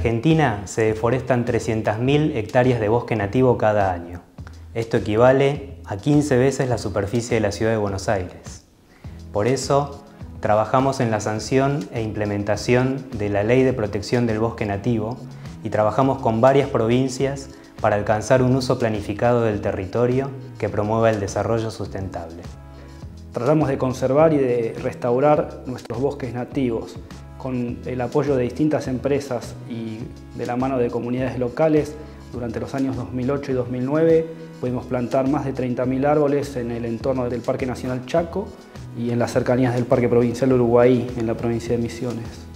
Argentina se deforestan 300.000 hectáreas de bosque nativo cada año. Esto equivale a 15 veces la superficie de la ciudad de Buenos Aires. Por eso, trabajamos en la sanción e implementación de la Ley de Protección del Bosque Nativo y trabajamos con varias provincias para alcanzar un uso planificado del territorio que promueva el desarrollo sustentable. Tratamos de conservar y de restaurar nuestros bosques nativos. Con el apoyo de distintas empresas y de la mano de comunidades locales, durante los años 2008 y 2009 pudimos plantar más de 30.000 árboles en el entorno del Parque Nacional Chaco y en las cercanías del Parque Provincial Uruguay, en la provincia de Misiones.